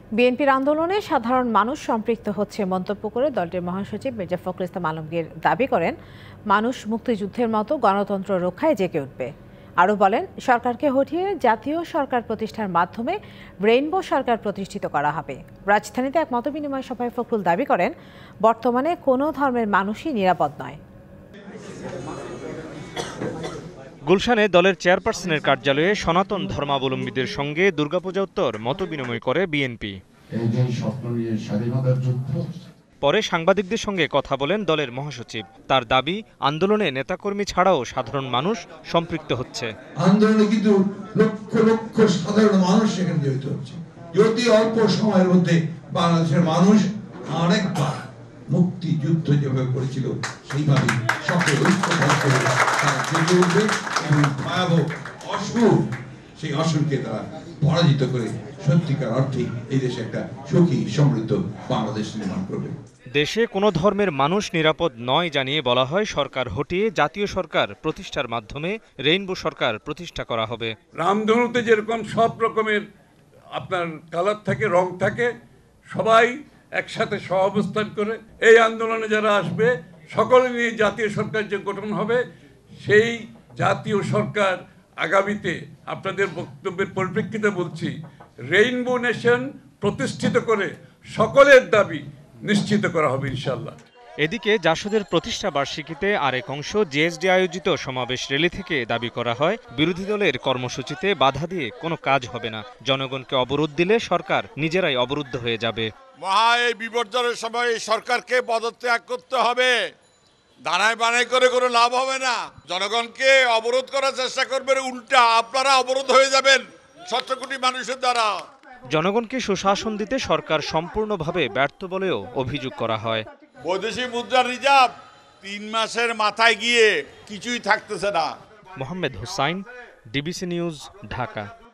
বিএনপির আন্দোলনে সাধারণ মানুষ সম্পৃক্ত হচ্ছে মন্তব্য করে দলটির মহাসচিব মির্জা ফখরুল ইসলাম আলমগীর দাবি করেন, মানুষ মুক্তিযুদ্ধের মতো গণতন্ত্র রক্ষায় জেগে উঠবে। আরও বলেন, সরকারকে হটিয়ে জাতীয় সরকার প্রতিষ্ঠার মাধ্যমে রেইনবো সরকার প্রতিষ্ঠিত করা হবে। রাজধানীতে এক মতবিনিময় সভায় ফখরুল দাবি করেন, বর্তমানে কোনো ধর্মের মানুষই নিরাপদ নয়। গুলশানে দলের চেয়ারপারসনের কার্যালয়ে সনাতন ধর্মাবলম্বীদের সঙ্গে দুর্গাপূজা উত্তর মতবিনিময় করে বিএনপি। পরে সাংবাদিকদের সঙ্গে কথা বলেন দলের মহাসচিব। তার দাবি, আন্দোলনে নেতাকর্মী ছাড়াও সাধারণ মানুষ সম্পৃক্ত হচ্ছে। আন্দোলনে কিন্তু লক্ষ লক্ষ সাধারণ মানুষ সেখানে জড়িত হচ্ছে। অতি অল্প সময়ের মধ্যে বাংলাদেশের মানুষ আরেকবার মুক্তিযুদ্ধ যেভাবে করেছিল সেইভাবে সকলে ঐক্যবদ্ধ করে তারা জেগে উঠবে এবং ভয়াবহ অসুর, সেই অসুরকে তারা পরাজিত করে সত্যিকার অর্থে এই দেশে একটা সুখী সমৃদ্ধ বাংলাদেশ নির্মাণ করবে। দেশে কোনো ধর্মের মানুষ নিরাপদ নয় জানিয়ে বলা হয়, সরকার হটিয়ে জাতীয় সরকার প্রতিষ্ঠার মাধ্যমে রেইনবো সরকার প্রতিষ্ঠা করা হবে। রামধনুতে যেরকম সব রকমের আপনার কালার থাকে, রং থাকে, সবাই একসাথে সহাবস্থান করে এই আন্দোলনে যারা আসবে সকলে নিয়ে জাতীয় সরকার যে গঠন হবে, সেই জাতীয় সরকার আগামীতে আপনাদের বক্তব্যের পরিপ্রেক্ষিতে বলছি, রেইনবো নেশন প্রতিষ্ঠিত করে সকলের দাবি নিশ্চিত করা হবে ইনশাল্লাহ। এদিকে জাসদের প্রতিষ্ঠা বার্ষিকীতে আরেক অংশ জেএসডি আয়োজিত সমাবেশ র্যালি থেকে দাবি করা হয়, বিরোধী দলের কর্মসূচিতে বাধা দিয়ে কোনো কাজ হবে না। জনগণকে অবরোধ দিলে সরকার নিজেরাই অবরুদ্ধ হয়ে যাবে। মহা এই বিপর্যয়ের সময় সরকারকে পদত্যাগ করতে হবে। দাঁড়ায় বানাই করে কোনো লাভ হবে না। জনগণকে অবরোধ করার চেষ্টা করবেন, উল্টা আপনারা অবরোধ হয়ে যাবেন ১৭ কোটি মানুষের দ্বারা। জনগণকে সুশাসন দিতে সরকার সম্পূর্ণভাবে ব্যর্থ বলেও অভিযোগ করা হয়। বৈদেশিক মুদ্রার রিজার্ভ ৩ মাসের মাথায় গিয়ে কিছুই থাকতেছে না। Mohammad Hussain, DBC news, Dhaka.